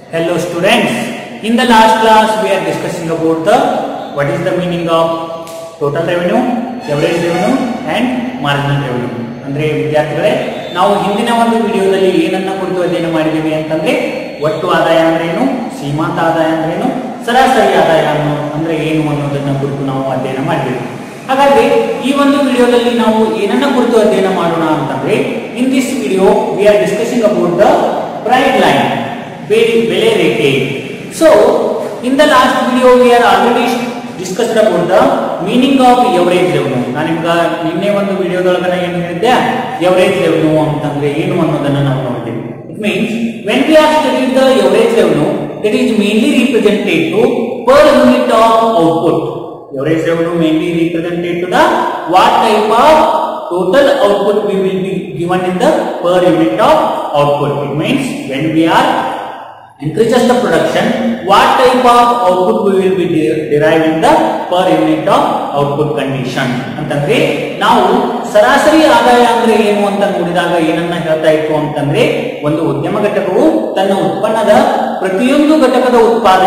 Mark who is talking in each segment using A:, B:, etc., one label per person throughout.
A: Hello students, in the last class we are discussing about the what is the meaning of total revenue, average revenue and marginal revenue. ಅಂದ್ರೆ ವಿದ್ಯಾರ್ಥಿಗಳೇ ನಾವು ಹಿಂದಿನ ಒಂದು ವಿಡಿಯೋದಲ್ಲಿ ಏನನ್ನ ಕುರಿತು ಅಧ್ಯಯನ ಮಾಡಿದೀವಿ ಅಂತಂದ್ರೆ ಒಟ್ಟು ಆದಾಯ ಅಂದ್ರೆ ಏನು, ಸೀಮಾಂತ ಆದಾಯ ಅಂದ್ರೆ ಏನು, ಸರಾಸರಿ ಆದಾಯ ಅಂದ್ರೆ ಏನು ಅನ್ನೋದನ್ನ ಕುರಿತು ನಾವು ಅಧ್ಯಯನ ಮಾಡಿದೀವಿ. ಹಾಗಾಗಿ ಈ ಒಂದು ವಿಡಿಯೋದಲ್ಲಿ ನಾವು ಏನನ್ನ ಕುರಿತು ಅಧ್ಯಯನ ಮಾಡೋಣ ಅಂತಂದ್ರೆ in this video we are discussing about the price line, ಬೆಲೆ ರೇಖೆ. So in the last video we are already discussed about the meaning of average revenue. ನಾನು ನಿಮಗೆ ನಿನ್ನೆ ಒಂದು ವಿಡಿಯೋದೊಳಗಡೆ ಏನು ಹೇಳಿದ್ದೆ, average revenue ಅಂತಂದ್ರೆ ಏನು ಅನ್ನೋದನ್ನ ನಾವು ನೋಡ್ತೀವಿ. It means when we are studying the average revenue, it is mainly represented to per unit of output. Average revenue mainly represented to the what type of total output we will be given in the per unit of output. It means when we are increases the production, what type of output we will be deriving the per unit of output condition. ಅಂತಂದ್ರೆ ನಾವು ಸರಾಸರಿ ಆದಾಯ ಅಂದ್ರೆ ಏನು ಅಂತ ನೋಡಿದಾಗ ಏನನ್ನ ಹೇಳ್ತಾ ಇತ್ತು ಅಂತಂದ್ರೆ ಒಂದು ಉದ್ಯಮ ಘಟಕವು ತನ್ನ ಉತ್ಪನ್ನದ ಪ್ರತಿಯೊಂದು ಘಟಕದ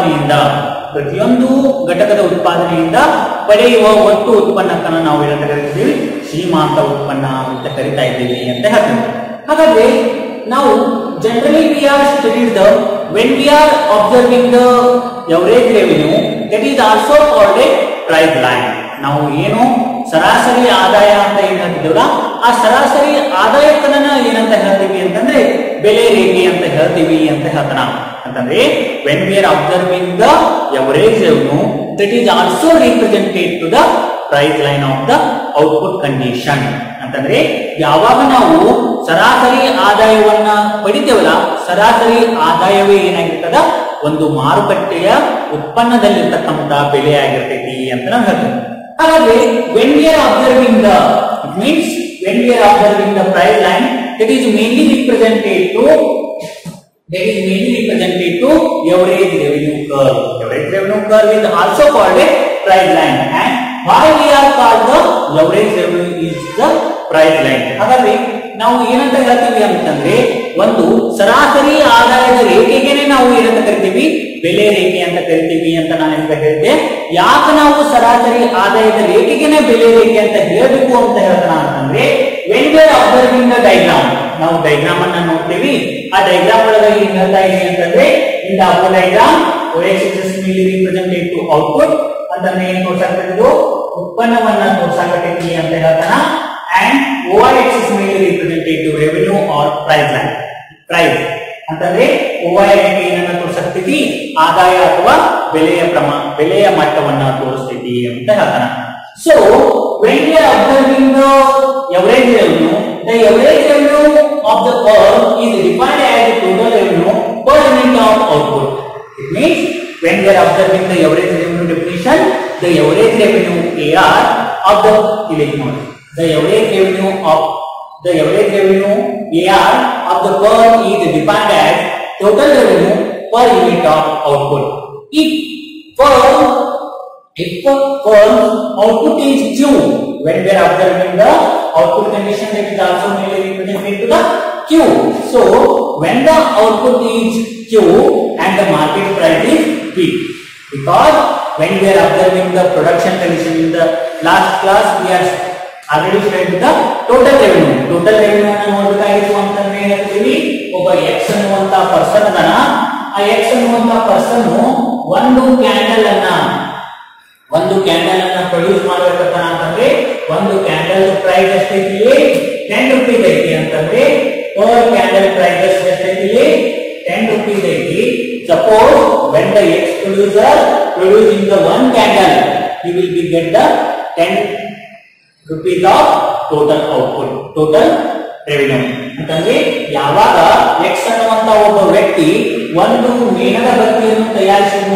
A: ಉತ್ಪಾದನೆಯಿಂದ ಪಡೆಯುವ ಒಟ್ಟು ಉತ್ಪನ್ನಕ್ಕನ್ನ ನಾವು ಏನಂತ ಕರಿತೀವಿ, ಸೀಮಾಂತ ಉತ್ಪನ್ನ ಅಂತ ಕರಿತಾ ಇದ್ದೀವಿ ಅಂತ ಹೇಳ್ತೀವಿ. ಹಾಗಾದ್ರೆ ನಾವು generally we are studied the when we are observing the average revenue, that is also called a price line. ನಾವು ಏನು ಸರಾಸರಿ ಆದಾಯ ಅಂತ ಏನ್ ಹೇಳ್ತಿದ್ದೇವಲ್ಲ, ಆ ಸರಾಸರಿ ಆದಾಯಕ್ಕನ್ನ ಏನಂತ ಹೇಳ್ತೀವಿ ಅಂತಂದ್ರೆ ಬೆಲೆ ರೇಖೆ ಅಂತ ಹೇಳ್ತೀವಿ ಅಂತ ಹೇಳ್ತಾನ. ಅಂತಂದ್ರೆ when we are observing the average revenue, that is also represented to the price line of the output condition. ಅಂತಂದ್ರೆ ಯಾವಾಗ ನಾವು ಸರಾಸರಿ ಆದಾಯವನ್ನ ಪಡಿತೇವಲ್ಲ, ಸರಾಸರಿ ಆದಾಯವೇ ಏನಾಗಿರ್ತದ, ಒಂದು ಮಾರುಕಟ್ಟೆಯ ಉತ್ಪನ್ನದಲ್ಲಿರ್ತಕ್ಕಂಥ ಬೆಲೆ ಆಗಿರ್ತೈತಿ ಅಂತ ನಾವು ಹೇಳ್ತೇವೆ. ಹಾಗಾದ್ರೆ when we are observing the, it means when we are observing the price line, that is mainly represented to average revenue curve. Average revenue curve is also called a price line, and why we are called the average revenue is the price line. ಹಾಗಾದ್ರೆ ನಾವು ಏನಂತ ಹೇಳ್ತೀವಿ ಅಂತಂದ್ರೆ ಒಂದು ಸರಾಸರಿ ಆದಾಯದ ರೇಖೆಗೆನೆ ನಾವು ಏನಂತ ಕರಿತೀವಿ, ಬೆಲೆ ರೇಖೆ ಅಂತ ಕರಿತೀವಿ ಅಂತ ನಾನು ನಿಮ್ಗೆ ಹೇಳಿದ್ದೆ. ಯಾಕೆ ನಾವು ಸರಾಸರಿ ಆದಾಯದ ರೇಖೆಗೆನೆ ಬೆಲೆ ರೇಖೆ ಅಂತ ಹೇಳಬೇಕು ಅಂತ ಹೇಳ್ತಾನ ಅಂತಂದ್ರೆ when we are observing the diagram, ನಾವು ಡೈಗ್ರಾಮ್ ಅನ್ನ ನೋಡ್ತೀವಿ. ಆ ಡೈಗ್ರಾಮ್ ಒಳಗೆ ಏನ್ ಹೇಳ್ತಾ ಇದೆ ಅಂತಂದ್ರೆ in the upper diagram y-axis mainly represented to output ಅಂತಂದ್ರೆ ಏನ್ ತೋರ್ಸಾಕತ್ತಿದ್ದು, ಉತ್ಪನ್ನವನ್ನ ತೋರ್ಸಾಕತ್ತೈತಿ ಅಂತ ಹೇಳ್ತಾನ. and y-axis mainly represented to revenue or price line. price ಅಂತಂದ್ರೆ y ಏನನ್ನ ತೋರಿಸತೈತಿ, ಆದಾಯ ಅಥವಾ ಬೆಲೆಯ ಮಟ್ಟವನ್ನ ತೋರಿಸ್ತೈತಿ ಅಂತ ಹೇಳ್ತಾನ. So when we are observing the average revenue, the average revenue of the firm is defined as the total revenue per unit of output. It means when we are observing the average revenue definition, the average revenue AR of the the average revenue AR of the firm is defined as total revenue per unit of output. If firm output is Q, when we are observing the output condition, that is also mainly represented to the Q. So when the output is Q and the market price is P, because when we are observing the production condition in the last class we are already studied the total revenue. Total revenue ಅನ್ನು ನೋಡಬೇಕಾಗಿತ್ತು ಅಂತಂದ್ರೆ ಹೇಳ್ತೀವಿ, ಒಬ್ಬ X ಅನ್ನುವಂತ person ಅದನ, ಆ X ಅನ್ನುವಂತ person ಒಂದು candle ಅನ್ನ ಪ್ರೊಡ್ಯೂಸ್ ಮಾಡಬೇಕಂತ ಅಂತಂದ್ರೆ ಒಂದು ಕ್ಯಾಂಡಲ್ ಪ್ರೈಸ್ ಎಷ್ಟೈತಿ, 10 ರೂಪಾಯಿ ಐತಿ ಅಂತಂದ್ರೆ ಪರ್ ಕ್ಯಾಂಡಲ್ ಪ್ರೈಸ್ ಎಷ್ಟೈತಿ, 10 ರೂಪಾಯಿ ಐತಿ. Suppose when the X producer producing the one candle, he will be get the 10 rupees of total output, total revenue. ಅಂತಂದ್ರೆ ಯಾವಾಗ X ಅನ್ನುವಂತ ಒಬ್ಬ ವ್ಯಕ್ತಿ ಒಂದು ಮೇಣದ ಬತ್ತಿಯನ್ನು ತಯಾರಿಸಿದ್ನು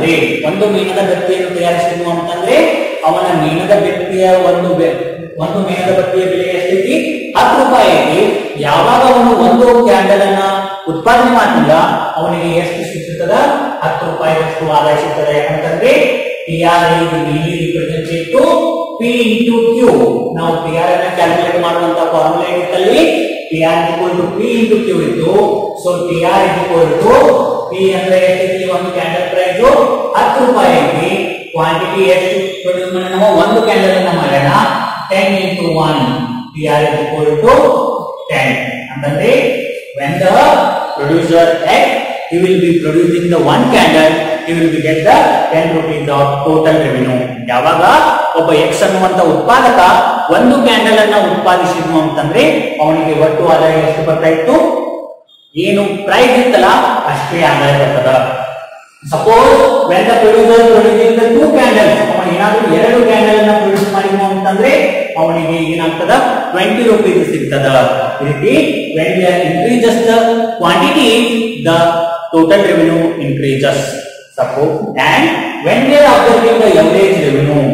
A: ಅಂತಂದ್ರೆ ಅವನ ಮೇಣದ ಬತ್ತಿಯ ಒಂದು ಮೇಣದ ಬತ್ತಿಯ ಬೆಲೆ ಎಷ್ಟೈತಿ, 10 ರೂಪಾಯಿ ಐತಿ. ಯಾವಾಗ ಅವನು ಒಂದು ಕ್ಯಾಂಡಲ್ ಅನ್ನ ಉತ್ಪಾದನೆ ಮಾಡ್ತಿಲ್ಲ, ಅವನಿಗೆ ಎಷ್ಟು ಸಿಗ್ತದ, 10 ರೂಪಾಯಿಯಷ್ಟು ಆದಾಯ ಸಿಗ್ತದೆ. ಯಾಕಂತಂದ್ರೆ PR is mainly represented to P into Q. ನಾವು PR ಅನ್ನ ಕ್ಯಾಲ್ಕುಲೇಟ್ ಮಾಡುವಂತ ಫಾರ್ಮುಲಾ ಇತ್ತಲ್ಲಿ PR equal to P into Q ಇತ್ತು. So PR is equal to P ಅಂದ್ರೆ ಎಷ್ಟಿದೆ ಒಂದು ಕ್ಯಾಂಡಲ್ ಪ್ರೈಸ್ 10 ರೂಪಾಯಿ ಐತಿ ಕ್ವಾಂಟಿಟಿ ಎಷ್ಟು ಪ್ರೊಡ್ಯೂಸ್ ಮಾಡಿ ನಾವು ಒಂದು ಕ್ಯಾಂಡಲ್ ಅನ್ನ ಮಾಡೋಣ 10 into 1 PR is equal to 10 ಅಂತಂದ್ರೆ when the producer X he will be producing the one candle he will be get the 10 rupees of total revenue ಯಾವಾಗ ಒಬ್ಬ X ಅನ್ನುವಂತ ಉತ್ಪಾದಕ ಒಂದು ಕ್ಯಾಂಡಲ್ ಅನ್ನ ಉತ್ಪಾದಿಸಿದ್ನು ಅಂತಂದ್ರೆ ಅವನಿಗೆ ಒಟ್ಟು ಆದಾಯ ಎಷ್ಟು ಬರ್ತಾ ಇತ್ತು ಏನು ಪ್ರೈಸ್ ಇತ್ತಲ್ಲ ಅಷ್ಟೇ ಆದಾಯ ಬರ್ತದ suppose when the producer producing the two candles ಅವನು ಏನಾದರೂ ಎರಡು ಕ್ಯಾಂಡಲ್ ಅನ್ನ ಪ್ರೊಡ್ಯೂಸ್ ಮಾಡಿದ್ನು ಅಂತಂದ್ರೆ ಅವನಿಗೆ ಏನಾಗ್ತದ 20 ರೂಪಾಯಿ ಸಿಗ್ತದ ಈ ರೀತಿ when we increases the quantity the total revenue increases suppose and when we are observing the average revenue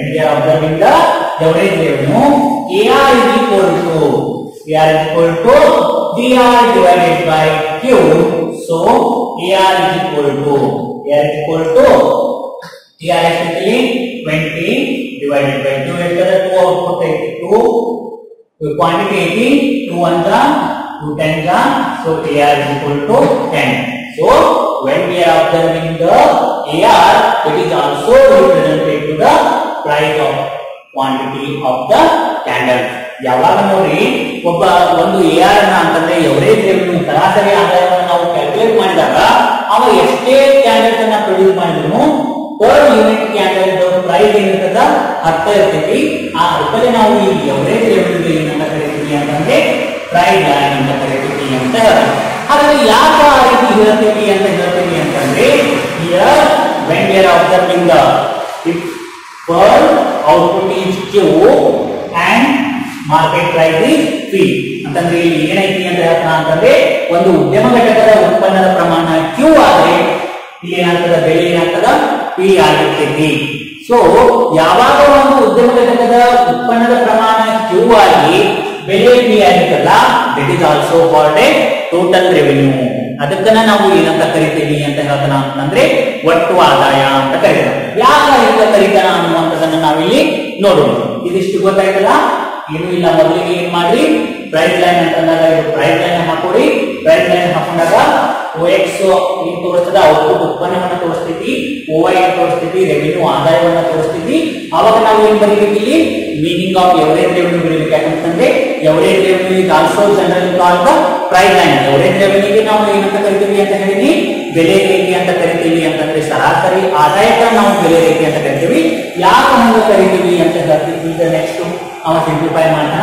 A: AR is equal to PR divided by Q so AR is equal to TR actually 20 divided by 2 2 output 2 quantity 18 2 1 2 10 so AR is equal to 10 so when we are observing the AR it is also represented to the price of quantity of the candle ಯಾವಾಗ ನೋಡಿ ಒಬ್ಬ ಒಂದು AR ಅನ್ನ ಅಂತಂದ್ರೆ average revenue ಸರಾಸರಿ ಆದಾಯವನ್ನು ನಾವು calculate ಮಾಡಿದಾಗ ಅವ ಎಷ್ಟೇ ಕ್ಯಾಂಡಲ್ಸ್ ಅನ್ನ ಪ್ರೊಡ್ಯೂಸ್ ಮಾಡಿದ್ರು ಪರ್ ಯೂನಿಟ್ ಕ್ಯಾಂಡಲ್ ಪ್ರೈಸ್ ಏನಿರ್ತದ ಅರ್ಥ ಇರ್ತೈತಿ ಆ ಅರ್ಥದಲ್ಲಿ ನಾವು ಈ ಎವರೇಜ್ ರೆವೆನ್ಯೂ ಏನಂತ ಕರಿತೀವಿ ಅಂತಂದ್ರೆ ಪ್ರೈಸ್ ಲೈನ್ ಅಂತ ಕರಿತೀವಿ ಅಂತ ಹೇಳ್ತಾರೆ ಹಾಗಾದ್ರೆ ಯಾಕೆ ಆ ರೀತಿ ಹೇಳ್ತೀವಿ ಅಂತಂದ್ರೆ here when we are observing the per output is Q and market price is P ಅಂತಂದ್ರೆ ಇಲ್ಲಿ ಏನೈತಿ ಅಂತ ಹೇಳ್ತಾನ ಅಂತಂದ್ರೆ ಒಂದು ಉದ್ಯಮ ಘಟಕದ ಉತ್ಪನ್ನದ ಪ್ರಮಾಣ Q ಆದ್ರೆ ಇಲ್ಲಿ ಏನಾಗ್ತದ ಬೆಲೆ ಏನಾಗ್ತದ P ಆಗಿರ್ತೈತಿ ಸೊ ಯಾವಾಗ ಒಂದು ಉದ್ಯಮ ಘಟಕದ ಉತ್ಪನ್ನದ ಪ್ರಮಾಣ Q ಆಗಿ ಬೆಲೆ P ಆಗಿರ್ತಲ್ಲ that is also called a total revenue ಅದಕ್ಕನ್ನ ನಾವು ಏನಂತ ಕರಿತೀವಿ ಅಂತ ಹೇಳ್ತಾನ ಅಂತಂದ್ರೆ ಒಟ್ಟು ಆದಾಯ ಅಂತ ಕರೀತಾರ ಯಾಕೆ ಇದನ್ನ ಕರೀತಾನ ಅನ್ನುವಂಥದ್ದನ್ನ ನಾವಿಲ್ಲಿ ನೋಡೋಣ ಇದಿಷ್ಟು ಗೊತ್ತಾಯ್ತಲ್ಲ ಏನು ಇಲ್ಲ ಮೊದಲಿಗೆ ಏನ್ ಮಾಡ್ರಿ ಪ್ರೈಸ್ ಲೈನ್ ಅಂತಂದಾಗ ಇದು ಪ್ರೈಸ್ ಲೈನ್ ಹಾಕೋರಿ ಪ್ರೈಸ್ ಲೈನ್ ಹಾಕೊಂಡಾಗ OX ಏನ್ ತೋರಿಸ್ತದ ಔಟ್ಪುಟ್ ಉತ್ಪನ್ನವನ್ನ ತೋರಿಸ್ತೈತಿ OY ಏನ್ ತೋರಿಸ್ತೈತಿ ರೆವಿನ್ಯೂ ಆದಾಯವನ್ನ ತೋರಿಸ್ತೈತಿ ಅವಾಗ ನಾವು ಏನ್ ಬರೀಬೇಕು ಇಲ್ಲಿ ಮೀನಿಂಗ್ ಆಫ್ ಎವರೇಜ್ ರೆವಿನ್ಯೂ ಬರೀಬೇಕು ಯಾಕಂತಂದ್ರೆ average revenue is also generally called the price line ಎವರೇಜ್ ರೆವಿನ್ಯೂಗೆ ನಾವು ಏನಂತ ಕರಿತೀವಿ ಅಂತ ಹೇಳಿದೀನಿ ಬೆಲೆ ರೇಖೆ ಅಂತ ಕರಿತೀವಿ ಅಂತಂದ್ರೆ ಸರಾಸರಿ ಆದಾಯಕ್ಕೆ ನಾವು ಬೆಲೆ ರೇಖೆ ಅಂತ ಕರಿತೀವಿ ಯಾಕೆ ಹಂಗ ಕರಿತೀವಿ ಅಂತ ಹೇಳ್ತೀವಿ ಈಗ ನೆಕ್ಸ್ಟ್ ನಾವು ಸಿಂಪ್ಲಿಫೈ ಮಾಡೋಣ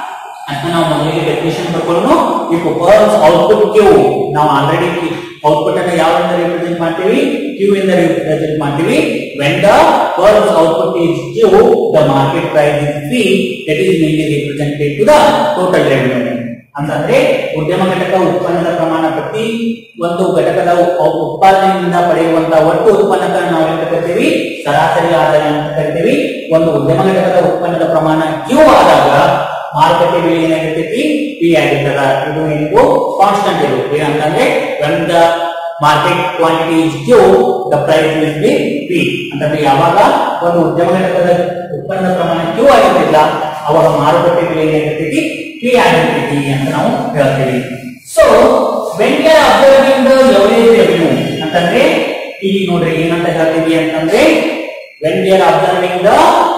A: ಅಂತ ನಾವು ಮೊದಲಿಗೆ ಡೆಫಿನಿಷನ್ ತಗೊಂಡು ಈ ಪರ್ಸ್ ಔಟ್ಪುಟ್ Q ನಾವು ಆಲ್ರೆಡಿ ಔಟ್ಪುಟ್ ಅನ್ನು ಯಾವ್ದರಿಂದ ರಿಪ್ರೆಸೆಂಟ್ ಮಾಡ್ತೀವಿ Q ಇಂದ ರಿಪ್ರೆಸೆಂಟ್ ಮಾಡ್ತೀವಿ when the purse output is Q the market price is P that is mainly represented to the total revenue ಅಂತಂದ್ರೆ ಉದ್ಯಮ ಘಟಕ ಉತ್ಪನ್ನದ ಪ್ರಮಾಣ ಪ್ರತಿ ಒಂದು ಘಟಕದ ಉತ್ಪಾದನೆಯಿಂದ ಪಡೆಯುವಂತಹ ಒಟ್ಟು ಉತ್ಪನ್ನಕ್ಕೆ ನಾವು ಎಂತ ಕರಿತೀವಿ ಸರಾಸರಿ ಆದಾಯ ಅಂತ ಕರಿತೀವಿ ಒಂದು ಉದ್ಯಮ ಘಟಕದ ಉತ್ಪನ್ನದ ಪ್ರಮಾಣ Q ಆದಾಗ ಮಾರುಕಟ್ಟೆ ಬೆಲೆ ಏನಾಗಿರ್ತೈತಿ P ಆಗಿರ್ತದ ಇದು ಏನಿದು ಕಾನ್ಸ್ಟೆಂಟ್ ಇದು ಏನಂತಂದ್ರೆ when the market quantity is Q the price will be P ಅಂತಂದ್ರೆ ಯಾವಾಗ ಒಂದು ಉದ್ಯಮ ಘಟಕದ ಉತ್ಪನ್ನದ ಪ್ರಮಾಣ Q ಆಗಿರ್ತಿಲ್ಲ ಅವಾಗ ಮಾರುಕಟ್ಟೆ ಬೆಲೆ ಏನಾಗಿರ್ತೈತಿ P ಆಗಿರ್ತೈತಿ ಅಂತ ನಾವು ಹೇಳ್ತೀವಿ so when we are observing the average revenue ಅಂತಂದ್ರೆ ಇಲ್ಲಿ ನೋಡ್ರಿ ಏನಂತ ಹೇಳ್ತೀವಿ ಅಂತಂದ್ರೆ when we are observing the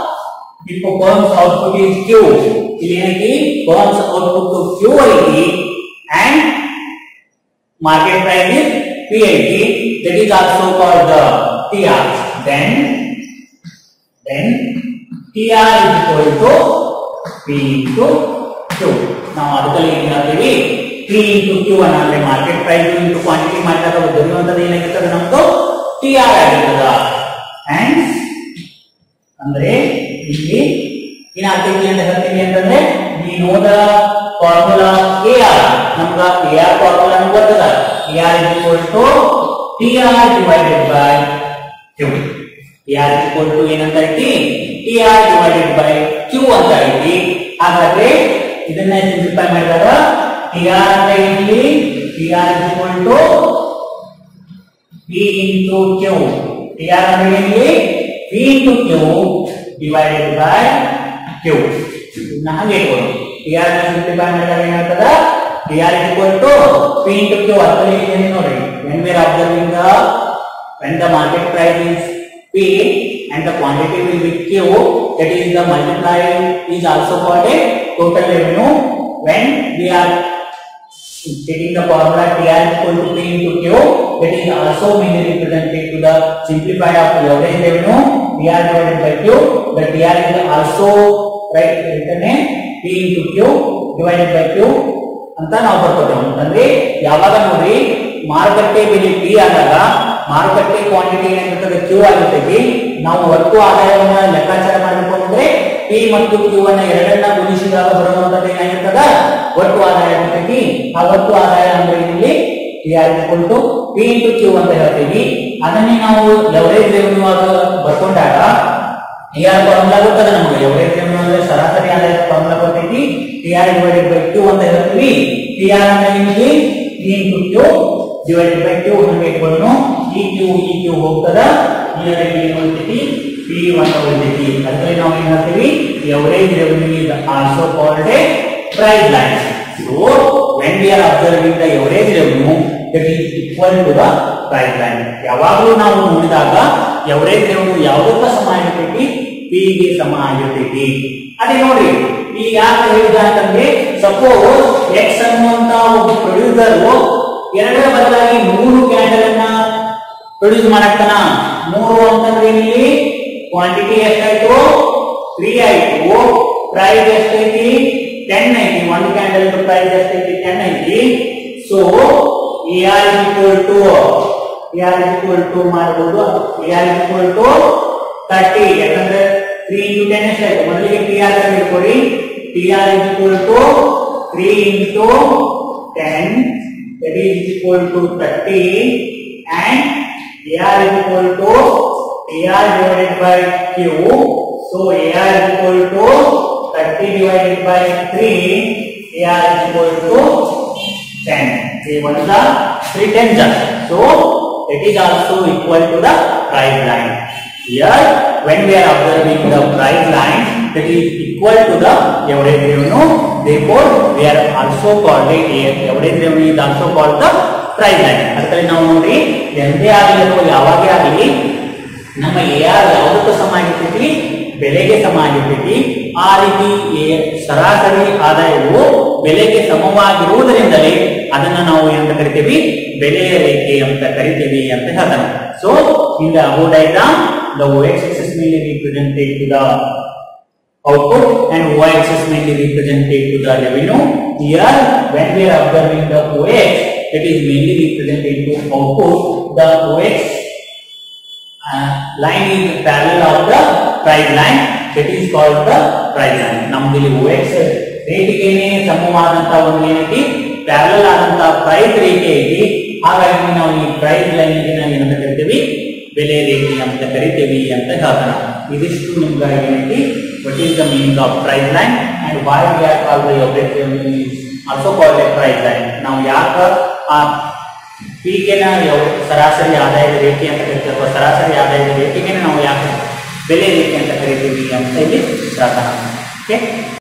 A: if firm's output is Q ಇಲ್ಲಿ ಏನೈತಿ firm's output to Q ಐತಿ and market price is P ಐತಿ that is also called the TR then TR is equal to P into Q ನಾವು ಅದರಲ್ಲಿ ಏನು ಹೇಳ್ತೀವಿ P into Q ಅಂದ್ರೆ market price into quantity ಮಾಡಿದಾಗ ದೊರೆಯುವಂತದ್ದು ಏನಾಗಿರ್ತದೆ ನಮ್ದು TR ಆಗಿರ್ತದ and ಅಂದ್ರೆ ಇಲ್ಲಿ ಏನಾಗ್ತೈತಿ ಅಂತ ಹೇಳ್ತೀವಿ ಅಂತಂದ್ರೆ we know the formula AR ನಮ್ಗ AR ಫಾರ್ಮುಲಾ ಗೊತ್ತದ AR is equal to TR divided by Q AR is equal to ಏನಂತ ಐತಿ TR divided by Q ಅಂತ ಐತಿ ಹಾಗಾದ್ರೆ ಇದನ್ನ ಸಿಂಪ್ಲಿಫೈ ಮಾಡಿದಾಗ TR ಅಂದ್ರೆ ಇಲ್ಲಿ TR is equal to P into Q TR ಅಂದ್ರೆ ಇಲ್ಲಿ P into Q divided by Q ಇದನ್ನ ಹಾಗೆ ಕೊಡು TR ನ ಸಿಂಪ್ಲಿಫೈ ಮಾಡಿದಾಗ ಏನಾಗ್ತದ TR is equal to P into Q. ಅರ್ಥದಲ್ಲಿ ಏನು ನೋಡಿ, when we are observing when the market price is P and the quantity will be Q, that is the multiplier is also called a total revenue. When we are taking the formula TR is equal to P into Q, that is also mainly represented to the simplified of average revenue TR divided by Q. The TR is also written in P into Q divided by Q ಅಂತ ನಾವು ಬರ್ಕೋತೇವೆ. ಅಂತಂದ್ರೆ ಯಾವಾಗ ನೋಡ್ರಿ ಮಾರುಕಟ್ಟೆ ಬೆಲೆ P ಆದಾಗ ಮಾರುಕಟ್ಟೆ quantity ಏನಿರ್ತದೆ Q ಆಗಿರ್ತೈತಿ. ನಾವು ಒಟ್ಟು ಆದಾಯವನ್ನ ಲೆಕ್ಕಾಚಾರ ಮಾಡಬೇಕು ಅಂದ್ರೆ P ಮತ್ತು Q ಅನ್ನ ಎರಡನ್ನ ಗುಣಿಸಿದಾಗ ಬರುವಂತದ್ದು ಏನಾಗಿರ್ತದ ಒಟ್ಟು ಆದಾಯ ಇರ್ತೈತಿ. ಆ ಒಟ್ಟು ಆದಾಯ ಅಂದ್ರೆ ಇಲ್ಲಿ TR equal to P into Q ಅಂತ ಹೇಳ್ತೀವಿ. ಅದನ್ನೇ ನಾವು ಎವರೇಜ್ ರೆವೆನ್ಯೂ ಆಗ ಬರ್ಕೊಂಡಾಗ TR ಫಾರ್ಮುಲಾ ಗೊತ್ತದ ನಮಗೆ. ಎವರೇಜ್ ರೆವೆನ್ಯೂ ಅಂದ್ರೆ ಸರಾಸರಿ ಆದಾಯ ಫಾರ್ಮುಲಾ ಬರ್ತೈತಿ. TR divided by Q ಅಂತ ಹೇಳ್ತೀವಿ. TR ಅಂದ್ರೆ ನಿಮಗೆ P into Q divided by Q ಹಂಗೆ ಇಟ್ಕೊಂಡು ಈ Q ಹೋಗ್ತದ. ಇದರಲ್ಲಿ ಏನು ಉಳಿತೈತಿ P1 ಉಳಿತೈತಿ. ಅದರಲ್ಲಿ ನಾವು ಏನ್ ಹೇಳ್ತೀವಿ, average revenue is also called a price line. So when we are observing the average revenue, that is equal to the price line. ಯಾವಾಗಲೂ ನಾವು ನೋಡಿದಾಗ ಎವರೇಜ್ ರೆವೆನ್ಯೂ ಯಾವುದಕ್ಕೆ ಸಮ ಆಗಿರ್ತೈತಿ, P ಗೆ ಸಮ ಆಗಿರ್ತೈತಿ. ಅದೇ ನೋಡ್ರಿ ಈ ಯಾಕೆ ಹೇಳಿದ ಅಂತಂದ್ರೆ, ಸಪೋಸ್ X ಅನ್ನುವಂತ ಒಬ್ಬ ಪ್ರೊಡ್ಯೂಸರ್ ಎರಡರ ಬದಲಾಗಿ 3 ಕ್ಯಾಂಡಲ್ ಅನ್ನ ಪ್ರೊಡ್ಯೂಸ್ ಮಾಡಕ್ತಾನ. 3 ಅಂತಂದ್ರೆ ಇಲ್ಲಿ ಕ್ವಾಂಟಿಟಿ ಎಷ್ಟಾಯ್ತು 3 ಆಯ್ತು, ಪ್ರೈಸ್ ಎಷ್ಟೈತಿ 10 ಐತಿ. ಒಂದು ಕ್ಯಾಂಡಲ್ ಪ್ರೈಸ್ ಎಷ್ಟೈತಿ 10 ಐತಿ. So AR is equal to ಮಾಡಬಹುದು. AR is equal to 30. ಯಾಕಂದ್ರೆ 3 into 10 ಎಷ್ಟಾಯ್ತು, ಮೊದಲಿಗೆ TR ಅನ್ನು ಇಟ್ಕೊಳ್ಳಿ. TR is equal to 3 into 10, that is equal to 30, and AR is equal to TR divided by Q. So AR is equal to 30 divided by 3. AR is equal to 10. See what is the 3 tens? So it is also equal to the price line. Here when we are observing the price line, that is equal to the average revenue. Therefore we are also called average revenue is also called the price line. ಅದಕ್ಕೆ ನಾವು ನೋಡಿ ಎಂದೇ ಆಗಲಿ ಅಥವಾ ಯಾವಾಗೇ ಆಗಲಿ ನಮ್ಮ AR ಯಾವುದಕ್ಕೆ ಸಮ ಆಗಿರ್ತೈತಿ, ಬೆಲೆಗೆ ಸಮ ಆಗಿರ್ತೈತಿ. ಆ ರೀತಿ ಸರಾಸರಿ ಆದಾಯವು ಬೆಲೆಗೆ ಸಮವಾಗಿರುವುದರಿಂದಲೇ ಅದನ್ನ ನಾವು ಏನಂತ ಕರಿತೀವಿ, ಬೆಲೆಯ ರೇಖೆ ಅಂತ ಕರಿತೀವಿ ಅಂತ ಹೇಳ್ತಾನೆ. So in the above diagram the y-axis mainly represented to the output and y-axis mainly represented to the revenue. Here when we are observing the OX, it is mainly represented to output. The OX line is parallel of the price line, that is called the price line. ನಮ್ಮಲ್ಲಿ OX ರೇಖೆಗೆ ಸಮವಾದಂತ ಒಂದು ಏನೈತಿ, parallel ಆದಂತ price ರೇಖೆ ಐತಿ. ಹಾಗಾಗಿ ನಾವು ಈ ಪ್ರೈಸ್ ಲೈನ್ ಗೆ ನಾವು ಏನಂತ ಕರಿತೀವಿ, ಬೆಲೆ ರೇಖೆ ಅಂತ ಕರಿತೀವಿ ಅಂತ ಹೇಳ್ತಾನೆ. ಇದಿಷ್ಟು ನಿಮ್ಗಾಗಿ ಏನೈತಿ, what is the meaning of price line and why we are called the average revenue is also called a price line. ನಾವು ಯಾಕೆ ಆ P ಗೆ ನಾವು ಸರಾಸರಿ ಆದಾಯದ ರೇಖೆ ಅಂತ ಕರಿತೀವಿ, ಅಥವಾ ಸರಾಸರಿ ಆದಾಯದ ರೇಖೆಗೆ ನಾವು ಯಾಕೆ ಬೆಲೆ ರೇಖೆ ಅಂತ ಕರಿತೀವಿ ಅಂತ ಇಲ್ಲಿ ಹೇಳ್ತಾನೆ. ಓಕೆ.